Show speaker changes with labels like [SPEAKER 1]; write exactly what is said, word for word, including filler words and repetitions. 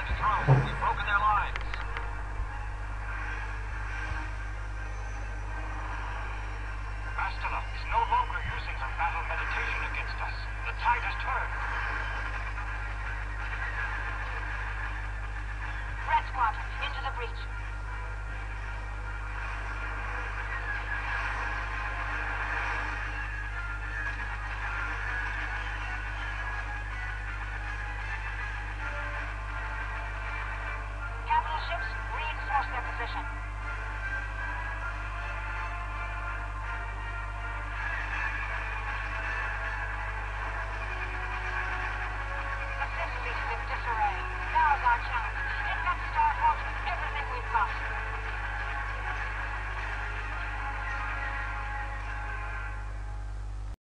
[SPEAKER 1] damage through. We've broken their lines. Astana is no longer using her battle meditation against us. The tide has turned.
[SPEAKER 2] Red Squadron, into the breach. Capital ships reinforce their position.